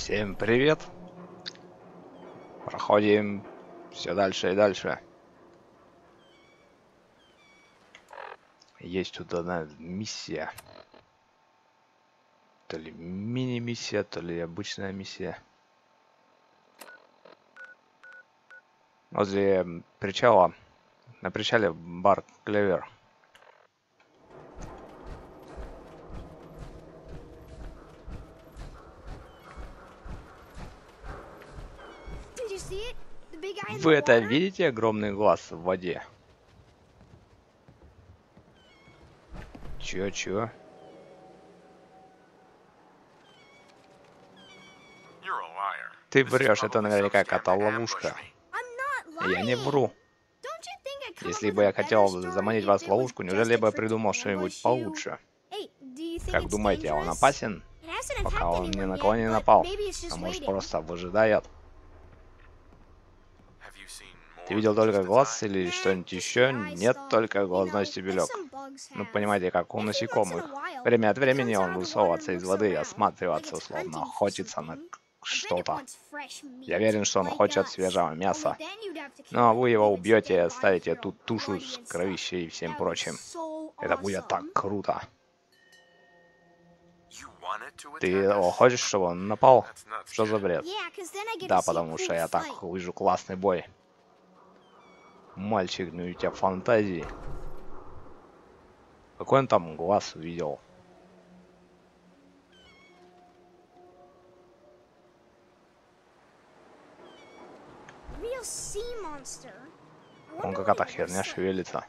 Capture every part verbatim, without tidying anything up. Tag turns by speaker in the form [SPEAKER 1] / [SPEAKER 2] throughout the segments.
[SPEAKER 1] Всем привет! Проходим все дальше и дальше. Есть тут одна миссия. То ли мини-миссия, то ли обычная миссия. Возле причала, на причале бар Клевер. Вы это видите, огромный глаз в воде? Чё, чё? Ты врешь, это наверняка какая-то ловушка. Я не вру. Если бы я хотел заманить вас в ловушку, неужели бы я придумал что-нибудь получше? Как думаете, он опасен? Пока он ни на кого не напал. А может, просто выжидает? Ты видел только глаз или что-нибудь еще? Нет, только глазной стебелек. Ну, понимаете, как у насекомых. Время от времени он высовывается из воды и осматривается, словно охотится на что-то. Я уверен, что он хочет свежего мяса. Ну, а вы его убьете и оставите эту тушу с кровищей и всем прочим. Это будет так круто. Ты его хочешь, чтобы он напал? Что за бред? Да, потому что я так увижу классный бой. Мальчик, ну у тебя фантазии. Какой он там глаз увидел? Он какая-то херня шевелится.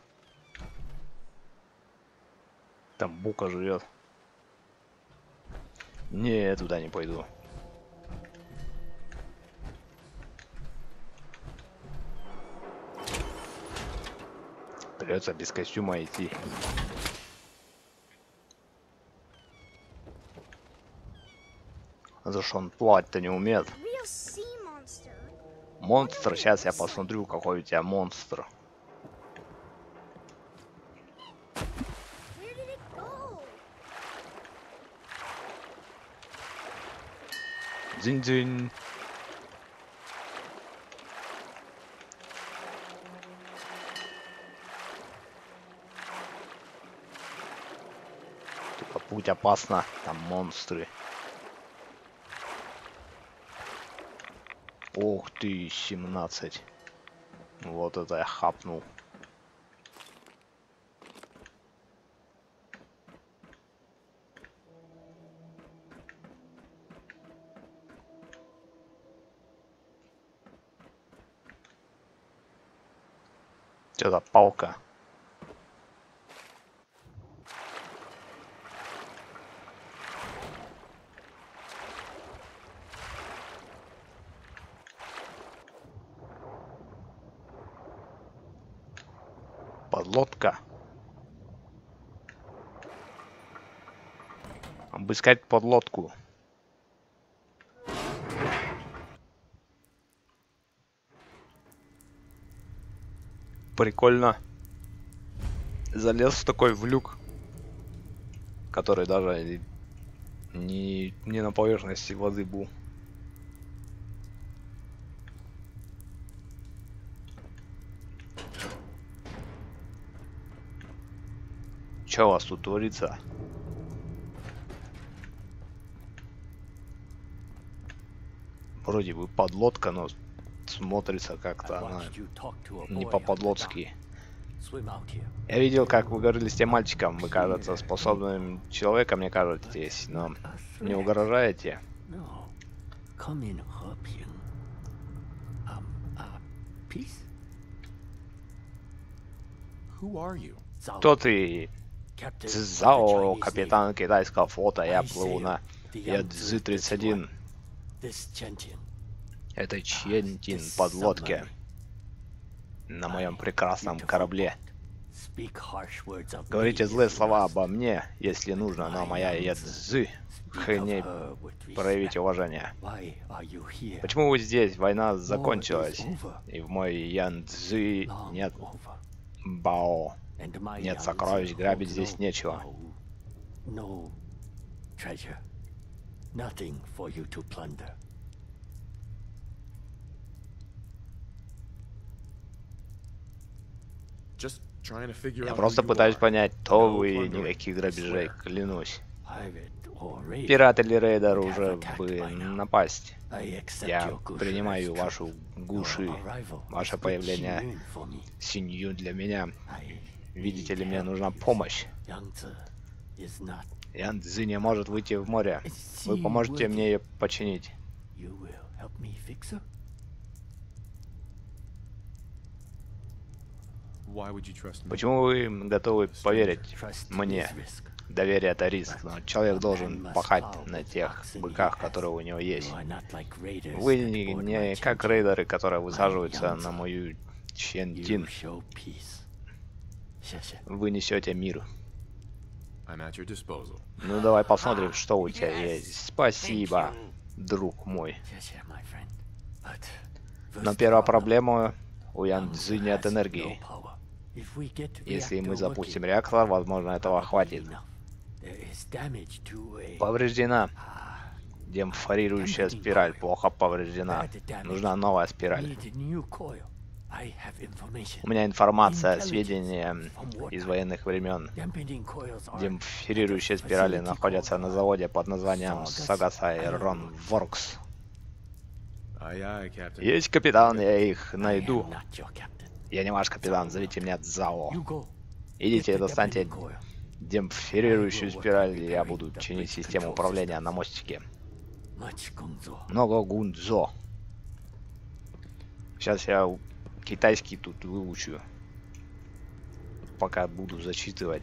[SPEAKER 1] Там бука живет. Не, я туда не пойду. Придется без костюма идти. За что он плавать-то не умеет? Монстр, сейчас я посмотрю, какой у тебя монстр. Дзинь-дзинь. Только путь опасно, там монстры. Ух ты, семнадцать. Вот это я хапнул. Что-то палка. Подлодка. Обыскать подлодку. Прикольно. Залез такой в люк, который даже не, не на поверхности воды был. Что у вас тут творится? Вроде бы подлодка, но смотрится как-то она не по-подлодски. Я видел, как вы говорили с тем мальчиком. Вы, кажется, способным человеком, мне кажетесь, но не угрожаете. Кто ты? Цзао, капитан китайского флота. Я плыву на Ядзы тридцать один. Это Чентин подлодке на моем прекрасном корабле. Говорите злые слова обо мне, если нужно, но моя Ядзы не проявить уважение. Почему вы здесь? Война закончилась, и в мой Ядзы нет бао. Нет сокровищ, грабить здесь нечего. Я просто пытаюсь понять, кто вы, и никаких грабежей, клянусь. Пират или рейдер уже бы напасть. Я принимаю вашу гуши. Ваше появление синью для меня. Видите ли, мне нужна помощь. Ян Цзи не может выйти в море. Вы поможете мне ее починить. Почему вы готовы поверить мне? Доверие — это риск, но человек должен пахать на тех быках, которые у него есть. Вы не, не как рейдеры, которые высаживаются на мою Чентин. Вы несете мир. Ну давай посмотрим, что у тебя есть. Спасибо, друг мой. Но первая проблема: у Ян Цзи нет энергии. Если мы запустим реактор, возможно, этого хватит. Повреждена. Демпфорирующая спираль плохо повреждена. Нужна новая спираль. У меня информация, сведения из военных времен. Демпфорирующие спирали находятся на заводе под названием Сагасай Рон Воркс. Есть, капитан, я их найду. Я не ваш капитан, зовите меня Цзао. Идите и достаньте демпфорирующую спираль, и я буду чинить систему управления на мостике. Много гунзо. Сейчас я китайский тут выучу, пока буду зачитывать.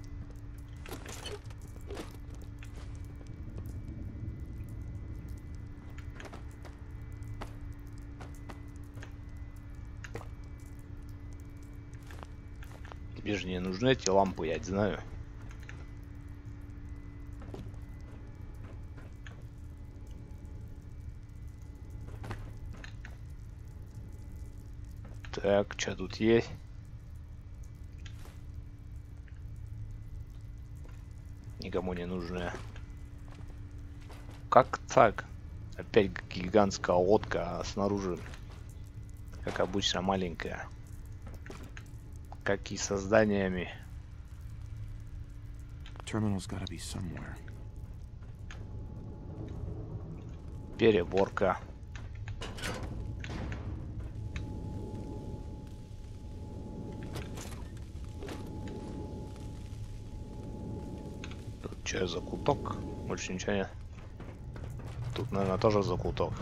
[SPEAKER 1] Тебе же не нужны эти лампы, я знаю. Так, что тут есть? Никому не нужны. Как так? Опять гигантская лодка, а снаружи, как обычно, маленькая. Как и со зданиями. Переборка. Тут что, закуток? Больше ничего нет. Тут, наверное, тоже закуток.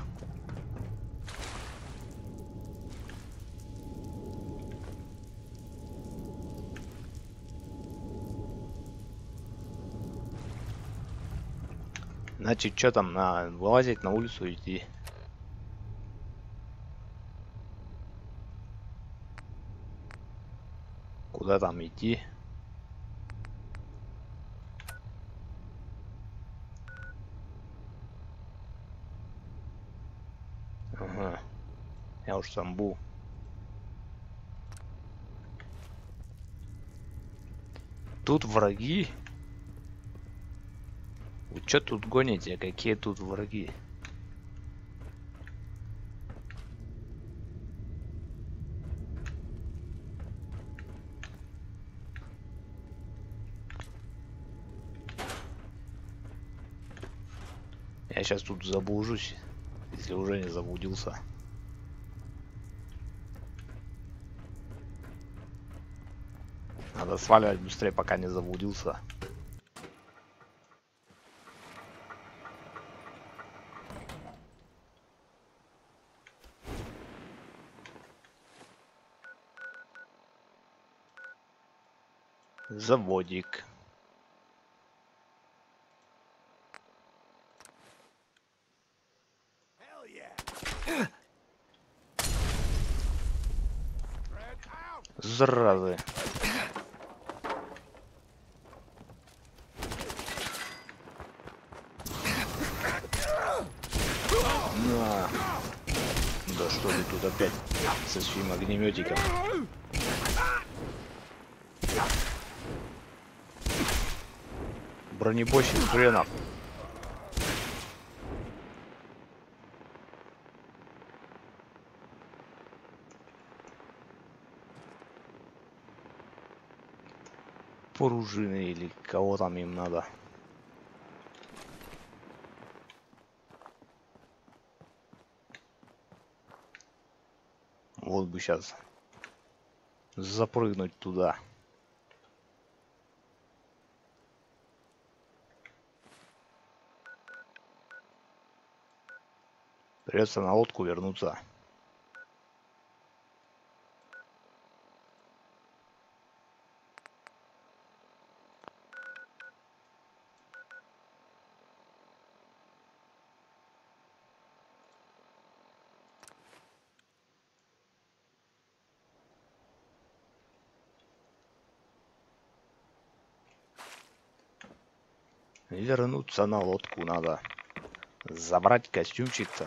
[SPEAKER 1] Значит, что там, на вылазить на улицу идти? Куда там идти? Ага. Я уж там был. Тут враги? Вы что тут гоните? Какие тут враги? Я сейчас тут заблужусь, если уже не заблудился. Надо сваливать быстрее, пока не заблудился. Заводик. Заразы. На. Да что ты тут опять со своим огнеметиком? Бронебойщик хренов. пружины или кого там им надо. Вот бы сейчас запрыгнуть туда. Придется на лодку вернуться. И вернуться на лодку надо. Забрать костюмчик-то.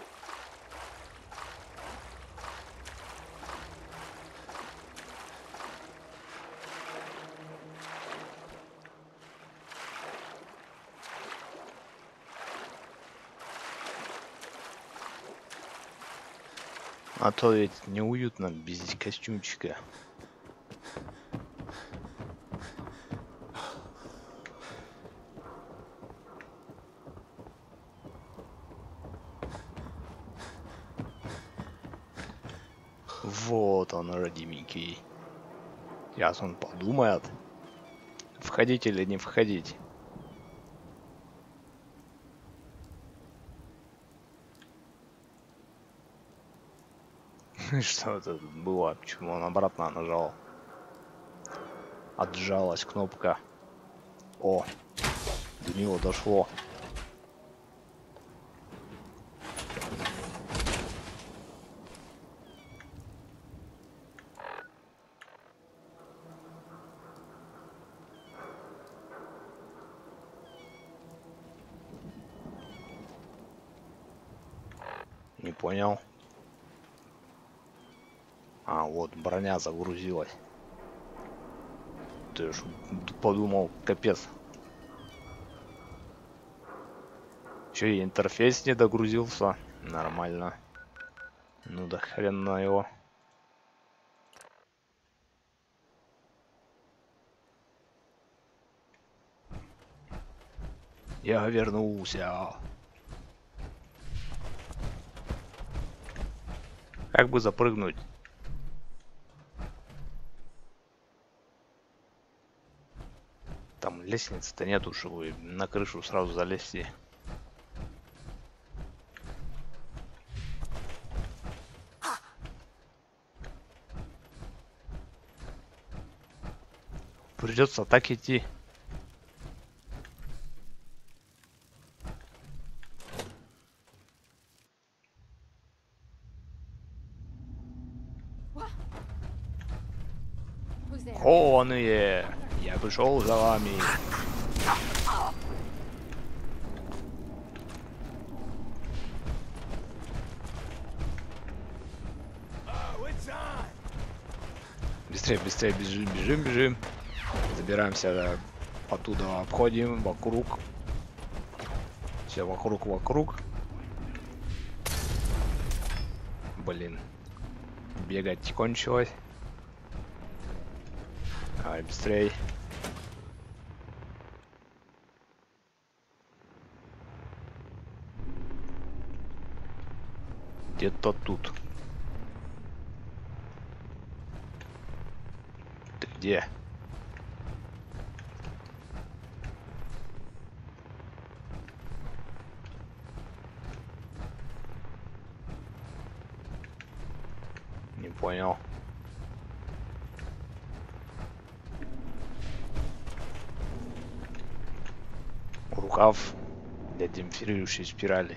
[SPEAKER 1] А то ведь неуютно без костюмчика. Вот он, родименький. Сейчас он подумает, входить или не входить. Что это было? Почему он обратно нажал? Отжалась кнопка. О, до него дошло. Не понял. А, вот броня загрузилась. Ты ж подумал, капец. Еще и интерфейс не догрузился. Нормально. Ну да хрен на его. Я вернулся. Как бы запрыгнуть? Там лестницы-то нету, чтобы на крышу сразу залезти. Придется так идти. Хованные! Я пришел за вами. Быстрее, быстрее, бежим, бежим, бежим. Забираемся, да, оттуда обходим вокруг. Все вокруг, вокруг. Блин. Бегать кончилось. Давай, быстрей. Где-то тут. Ты где? Не понял. Рукав для демпфирирующей спирали.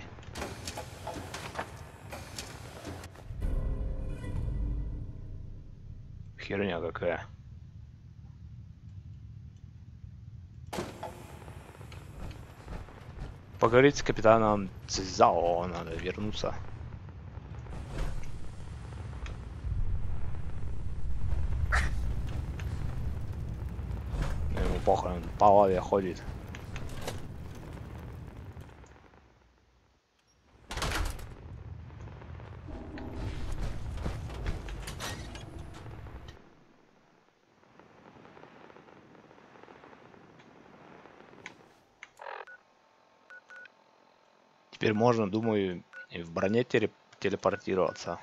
[SPEAKER 1] Херня какая. Поговорить с капитаном Цзао, надо вернуться. Ему похуй, он по лаве ходит. Теперь можно, думаю, и в броне теле телепортироваться.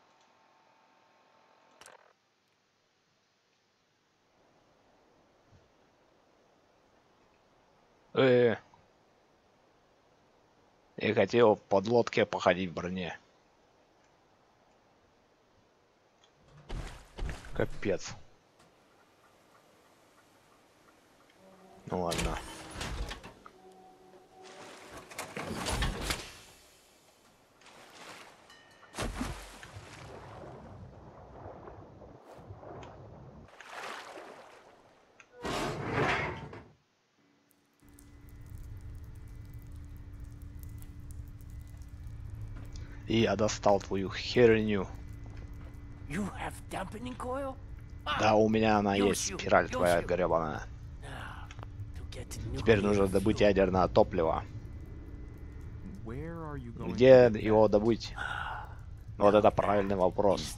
[SPEAKER 1] Э, я хотел в подлодке походить в броне. Капец. Ну ладно. И я достал твою херню. Да, у меня она есть, спираль твоя гребаная. Теперь нужно добыть ядерное топливо. Где его добыть? Вот это правильный вопрос.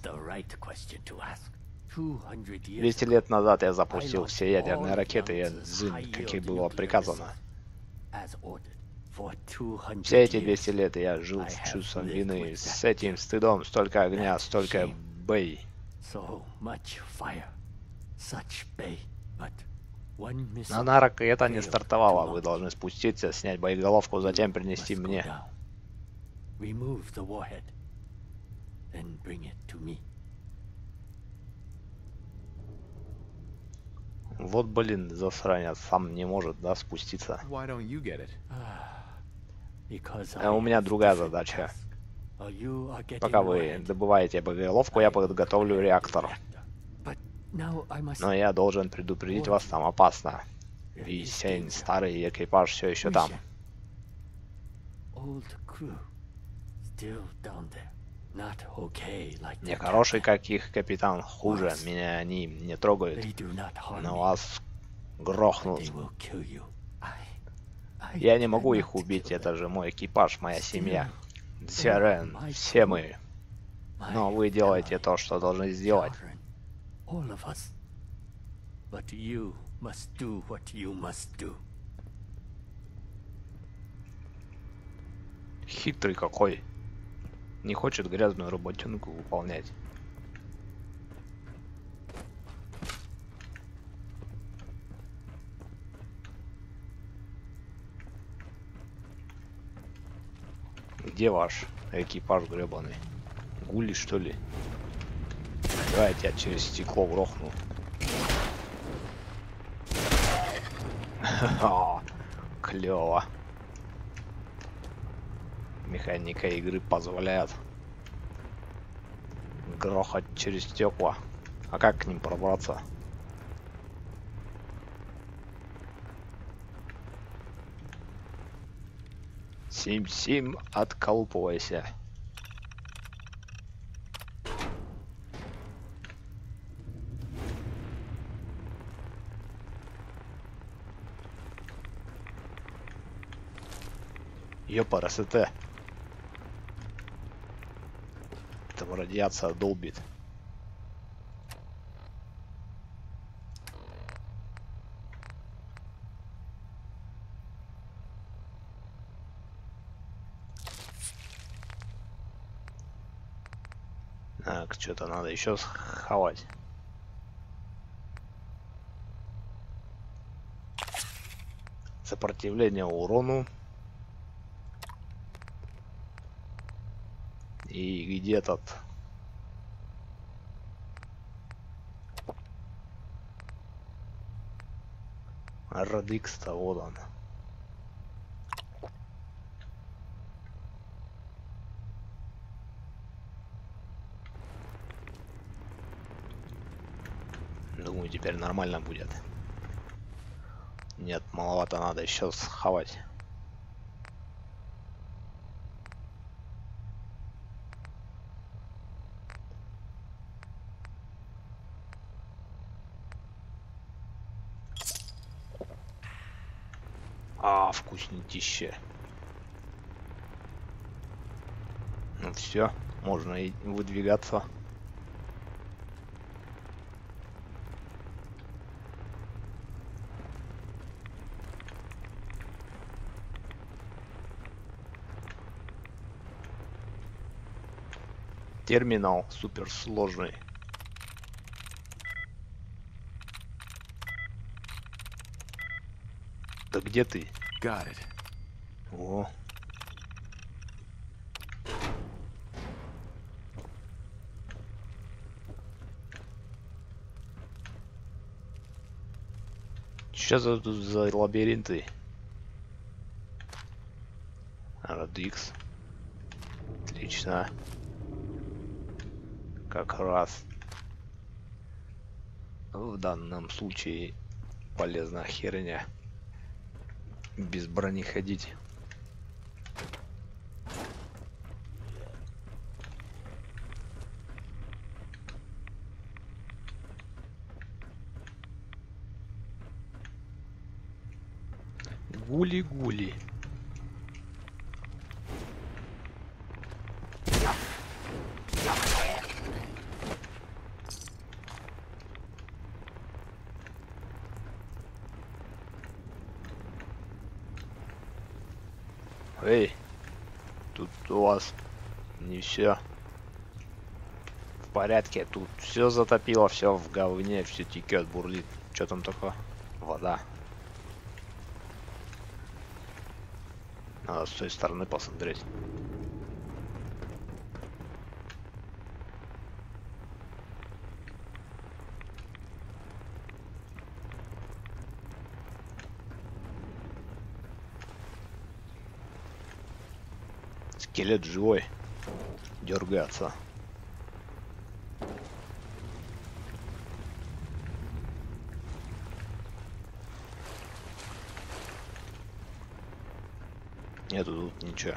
[SPEAKER 1] двести лет назад я запустил все ядерные ракеты Янцзинь, как и было приказано. Все эти двести лет я жил с чувством вины, с этим стыдом, столько огня, столько бэй. Но одна ракета не стартовала, вы должны спуститься, снять боеголовку, затем принести мне. Вот блин, засранец, сам не может, да, спуститься. А у меня другая задача. Пока вы добываете боеголовку, я подготовлю реактор. Но я должен предупредить вас, там опасно. Ви Сень, старый экипаж, все еще там. Не хороший, как их капитан, хуже. Меня они не трогают. Но вас грохнут. Я не могу их убить, это же мой экипаж, моя семья. Дзярен, все мы. Но вы делаете то, что должны сделать. Хитрый какой. Не хочет грязную работенку выполнять. Где ваш экипаж гребаный? Гули, что ли? Давайте я через стекло грохну. Клево. Механика игры позволяет грохать через стекла. А как к ним пробраться? Сим-сим, отколупывайся. Ёпа, РСТ. Там радиация долбит. Так, что-то надо еще схавать. Сопротивление урону. И где этот? Радикс-то, вот он. Думаю, теперь нормально будет. Нет, маловато, надо еще схавать. А, вкуснотище. Ну все, можно и выдвигаться. Терминал суперсложный. Да где ты?
[SPEAKER 2] Got it.
[SPEAKER 1] О. Что за тут за лабиринты? Радикс. Отлично. Как раз в данном случае полезная херня. Без брони ходить. Гули-гули. Эй, тут у вас не все в порядке. Тут все затопило, все в говне, все текет, бурлит. Что там такое? Вода. Надо с той стороны посмотреть. Скелет живой. Дергается. Нету тут ничего.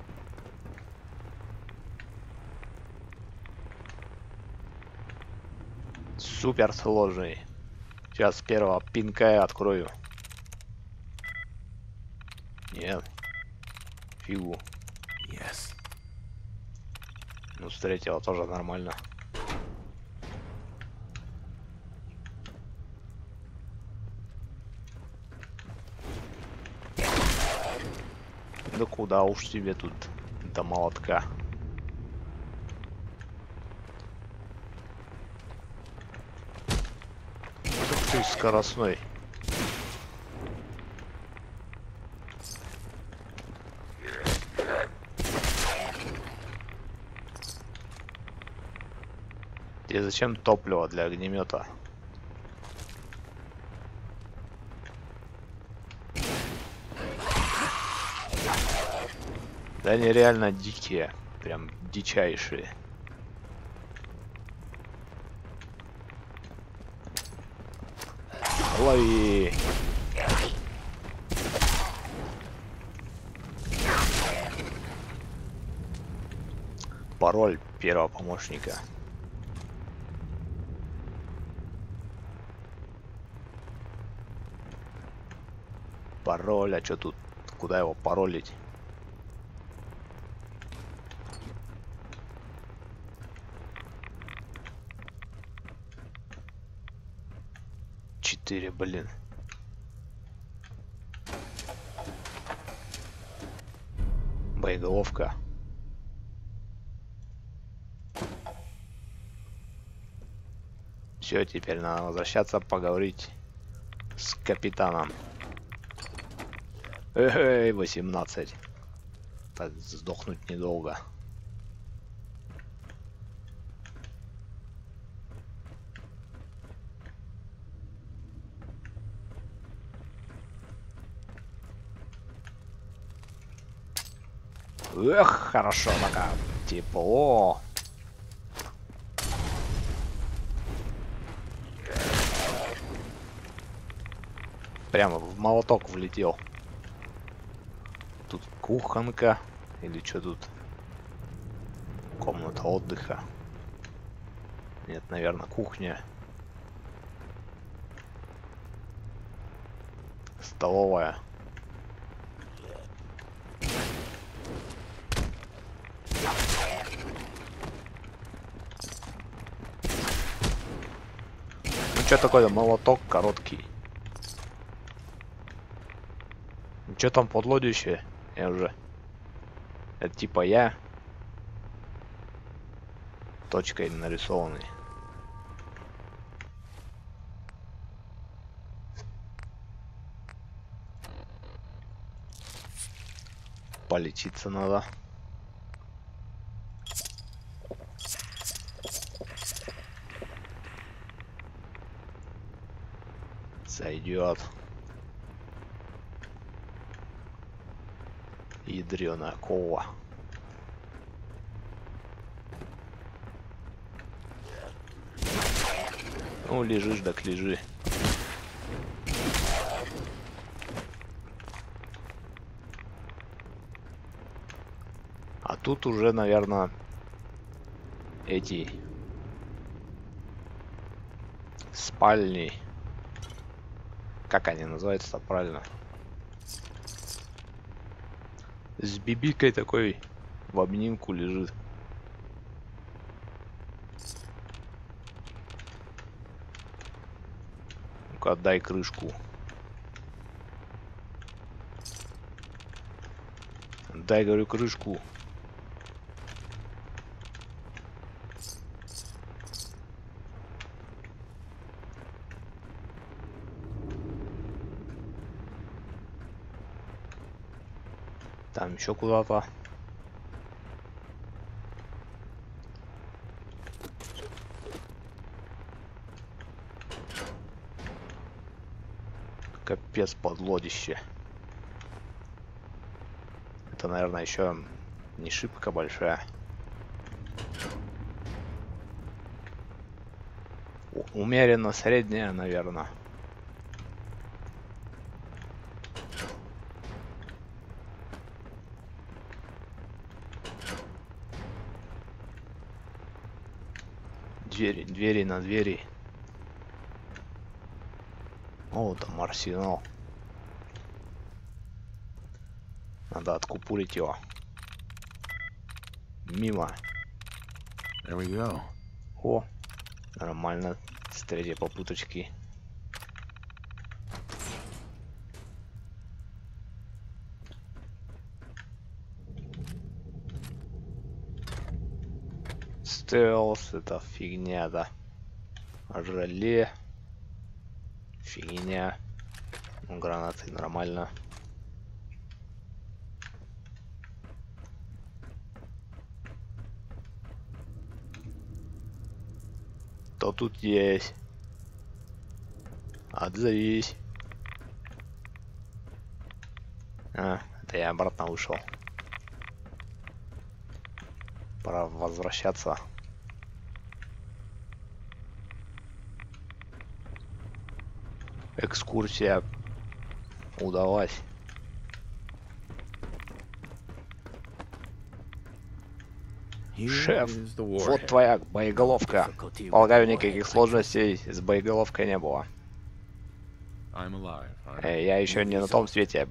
[SPEAKER 1] Супер сложный. Сейчас с первого пинка я открою. Нет. Фигу.
[SPEAKER 2] Yes.
[SPEAKER 1] Ну, с третьего тоже нормально. Да куда уж тебе тут до молотка. Ух ты, скоростной. Тебе зачем топливо для огнемета? Да они реально дикие, прям дичайшие. Лови! Пароль первого помощника. Пароль, а что тут? Куда его паролить? Четыре, блин. Боеголовка. Все, теперь надо возвращаться, поговорить с капитаном. Эй, восемнадцать. Так, сдохнуть недолго. Эх, хорошо пока. Тепло. Прямо в молоток влетел. Тут кухонка. Или что тут? Комната отдыха. Нет, наверное, кухня. Столовая. Ну что такое молоток короткий? Что там подлодище? Я уже. Это типа я. точкой нарисованный. Полечиться надо. Сойдет. Ядрёная кова. Ну, лежишь, так лежи. А тут уже, наверное, эти спальни. Как они называются правильно? С бибикой такой в обнимку лежит. Ну-ка, отдай крышку. Дай, говорю, крышку. Там еще куда-то. Капец, подлодище. Это, наверное, еще не шибко большая. Умеренно средняя, наверное. Двери, двери на двери. О, там арсенал. Надо откупорить его. Мимо.
[SPEAKER 2] There we go.
[SPEAKER 1] О, нормально. С третьей попуточки. Стелс, это фигня, да. Желе. Фигня. Ну, гранаты нормально. Кто тут есть? Отзовись. А, это я обратно вышел. Пора возвращаться. Экскурсия удалась. Шеф, вот твоя боеголовка. Полагаю, никаких сложностей с боеголовкой не было. Эй, я еще не на том свете.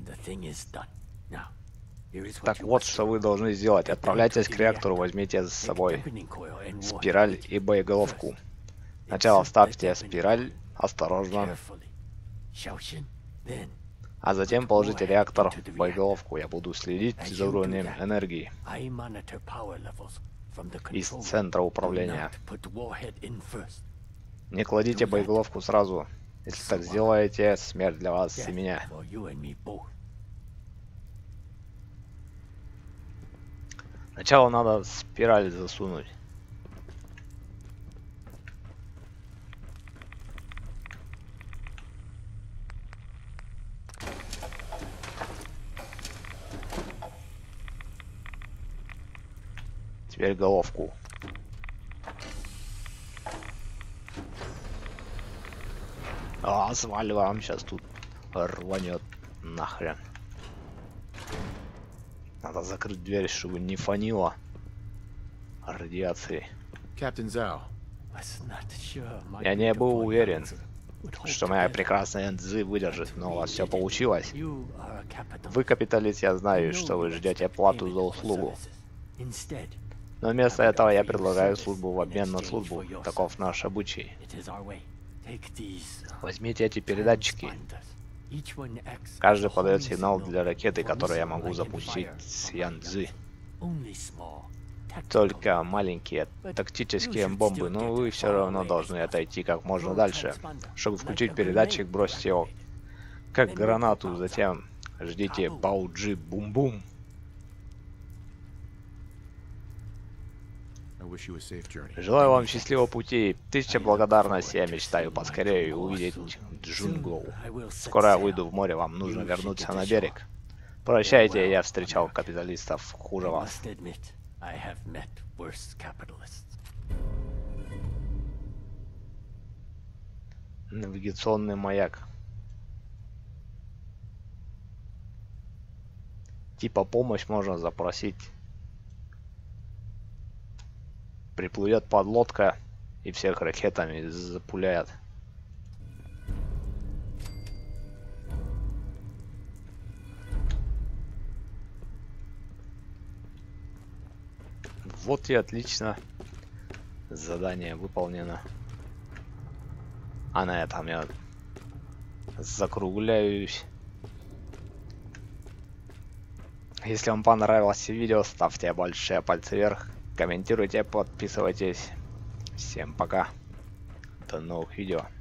[SPEAKER 1] Так вот, что вы должны сделать. Отправляйтесь к реактору, возьмите с собой спираль и боеголовку. Сначала вставьте спираль, осторожно. А затем положите реактор в боеголовку. Я буду следить за уровнем энергии из центра управления. Не кладите боеголовку сразу. Если так сделаете, смерть для вас и меня. Сначала надо спираль засунуть. Теперь головку. А, сваливаем, сейчас тут рванет нахрен. Надо закрыть дверь, чтобы не фанило радиации. Я не был уверен, что моя прекрасная Энцзы выдержит, но у вас все получилось. Вы капиталист, я знаю, что вы ждете плату за услугу. Но вместо этого я предлагаю службу в обмен на службу. Таков наш обычай. Возьмите эти передатчики. Каждый подает сигнал для ракеты, которую я могу запустить с Янцзы. только маленькие тактические бомбы, но вы все равно должны отойти как можно дальше. Чтобы включить передатчик, бросьте его как гранату, затем ждите бауджи бум-бум. Желаю вам счастливого пути. Тысяча благодарностей. Я мечтаю поскорее увидеть джунгл. Скоро я выйду в море, вам нужно вернуться на берег. Прощайте, я встречал капиталистов хуже вас. Навигационный маяк. Типа помощь можно запросить. Приплывет подлодка и всех ракетами запуляет. Вот и отлично. Задание выполнено. А на этом я закругляюсь. Если вам понравилось видео, ставьте большие пальцы вверх, комментируйте, подписывайтесь. Всем пока. До новых видео.